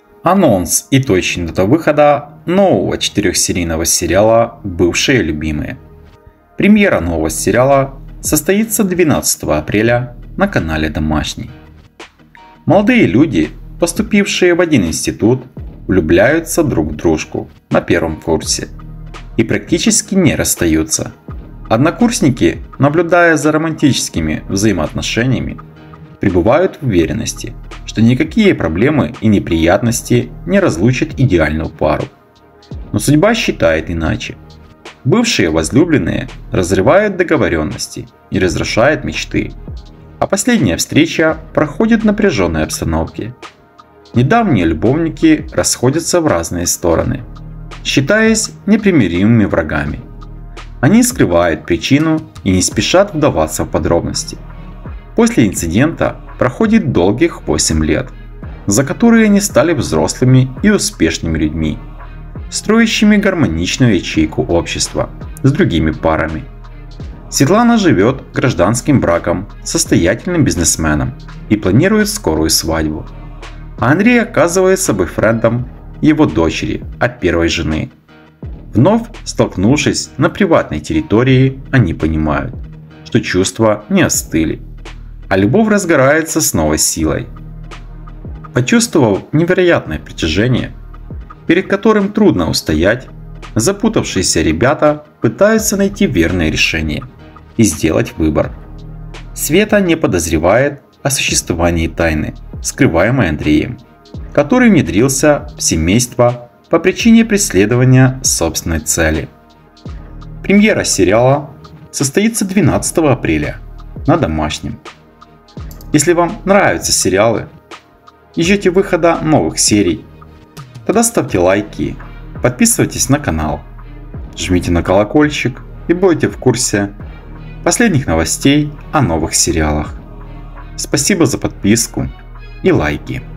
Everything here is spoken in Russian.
Анонс и точная дата выхода нового 4-серийного сериала «Бывшие любимые». Премьера нового сериала состоится 12 апреля на канале Домашний. Молодые люди, поступившие в один институт, влюбляются друг в дружку на первом курсе и практически не расстаются. Однокурсники, наблюдая за романтическими взаимоотношениями, пребывают в уверенности, что никакие проблемы и неприятности не разлучат идеальную пару. Но судьба считает иначе. Бывшие возлюбленные разрывают договоренности и разрушают мечты. А последняя встреча проходит в напряженной обстановке. Недавние любовники расходятся в разные стороны, считаясь непримиримыми врагами. Они скрывают причину и не спешат вдаваться в подробности. После инцидента проходит долгих 8 лет, за которые они стали взрослыми и успешными людьми, строящими гармоничную ячейку общества с другими парами. Светлана живет гражданским браком с состоятельным бизнесменом и планирует скорую свадьбу. А Андрей оказывается бойфрендом его дочери от первой жены. Вновь столкнувшись на приватной территории, они понимают, что чувства не остыли, а любовь разгорается с новой силой. Почувствовав невероятное притяжение, перед которым трудно устоять, запутавшиеся ребята пытаются найти верное решение и сделать выбор. Света не подозревает о существовании тайны, скрываемой Андреем, который внедрился в семейство по причине преследования собственной цели. Премьера сериала состоится 12 апреля на Домашнем. Если вам нравятся сериалы и ждете выхода новых серий, тогда ставьте лайки, подписывайтесь на канал, жмите на колокольчик и будете в курсе последних новостей о новых сериалах. Спасибо за подписку и лайки.